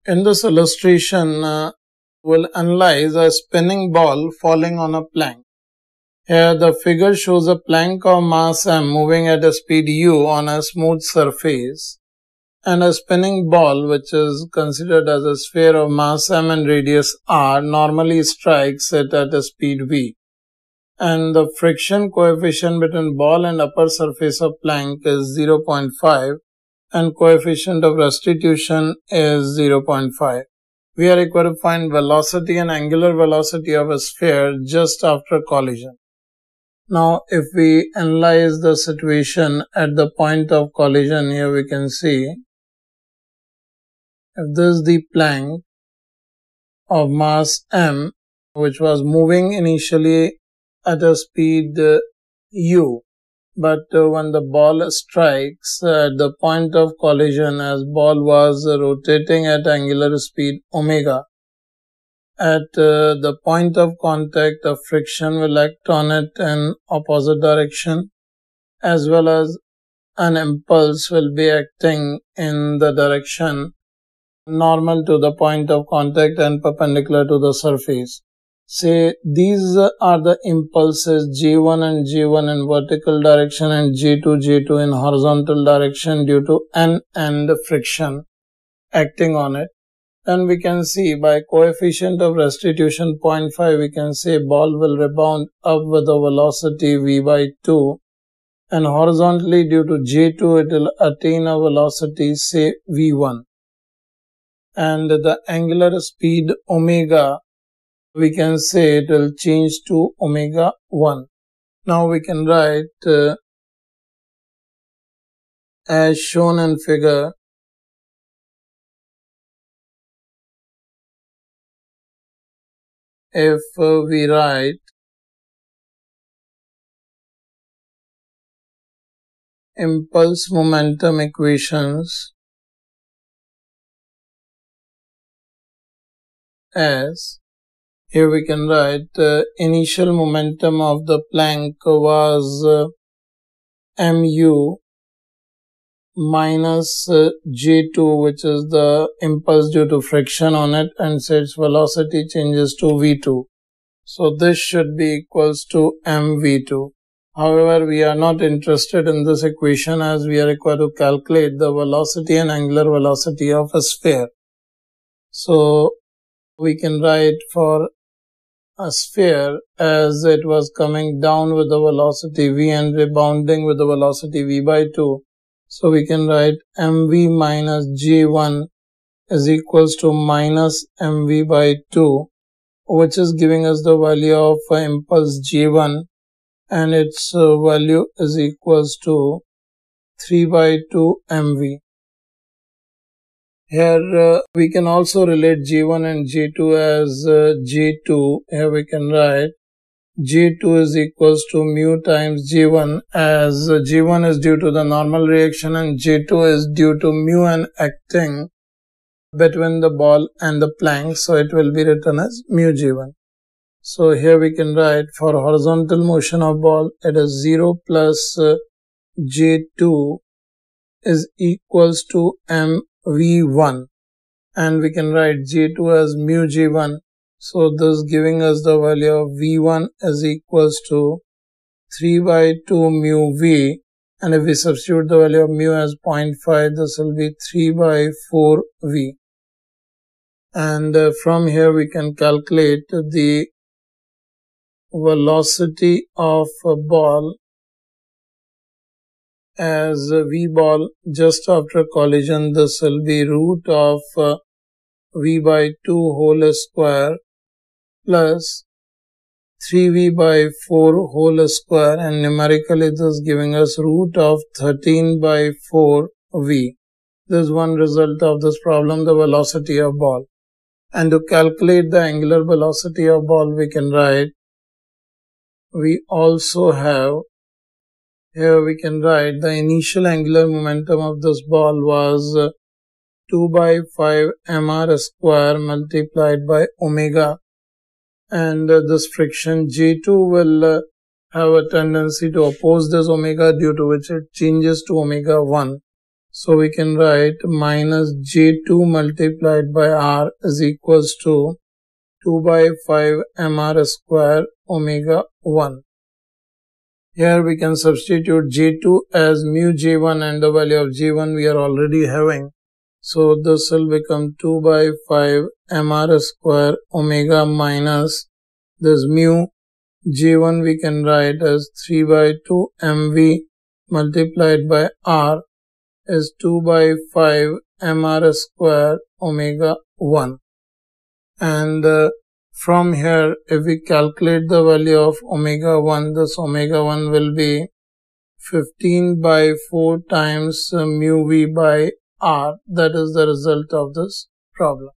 In this illustration, we'll analyze a spinning ball falling on a plank. Here the figure shows a plank of mass m moving at a speed u on a smooth surface, and a spinning ball, which is considered as a sphere of mass m and radius r, normally strikes it at a speed v. And the friction coefficient between ball and upper surface of plank is 0.5 and coefficient of restitution is 0.5. We are required to find velocity and angular velocity of a sphere just after collision. Now, if we analyze the situation at the point of collision, here we can see if this is the plank of mass m, which was moving initially at a speed u, but when the ball strikes at the point of collision, as ball was rotating at angular speed omega, at the point of contact, a friction will act on it in opposite direction, as well as an impulse will be acting in the direction normal to the point of contact and perpendicular to the surface. Say these are the impulses G1 and G1 in vertical direction and G2 in horizontal direction due to N and friction acting on it. Then we can see by coefficient of restitution 0.5, we can say ball will rebound up with a velocity v by 2, and horizontally due to G2 it will attain a velocity say v1, and the angular speed omega, we can say it will change to omega 1. Now we can write as shown in figure, if we write impulse momentum equations as, here we can write initial momentum of the plank was mu minus G2, which is the impulse due to friction on it, and so its velocity changes to v2. So this should be equals to mv2. However, we are not interested in this equation as we are required to calculate the velocity and angular velocity of a sphere. So we can write for a sphere as it was coming down with the velocity v and rebounding with the velocity v by 2. So we can write mv minus g1 is equals to minus mv by 2, which is giving us the value of impulse g1, and its value is equals to 3 by 2 mv. Here we can also relate G1 and G2 as G2. Here we can write G2 is equals to mu times G1, as G1 is due to the normal reaction and G2 is due to mu and acting between the ball and the plank. So it will be written as mu G1. So here we can write for horizontal motion of ball, it is 0 plus G2 is equals to mv1, and we can write G2 as mu G1, so this giving us the value of v1 is equals to 3 by 2 mu v, and if we substitute the value of mu as 0.5, this will be 3 by 4 v, and from here we can calculate the velocity of a ball as v ball just after collision. This will be root of v by 2 whole square plus 3v by 4 whole square, and numerically this is giving us root of 13 by 4 v. This is one result of this problem, the velocity of ball. And to calculate the angular velocity of ball, we can write, we also have, here we can write the initial angular momentum of this ball was 2 by 5 mr square multiplied by omega, and this friction G2 will have a tendency to oppose this omega, due to which it changes to omega 1. So we can write minus J2 multiplied by R is equals to 2 by 5 mr square omega 1. Here we can substitute J2 as mu J1 and the value of J1 we are already having. So this will become 2 by 5 mr square omega minus this mu J1 we can write as 3 by 2 mv multiplied by R is 2 by 5 mr square omega 1. And from here, if we calculate the value of omega 1, this omega 1 will be 15 by 4 times mu v by R. That is the result of this problem.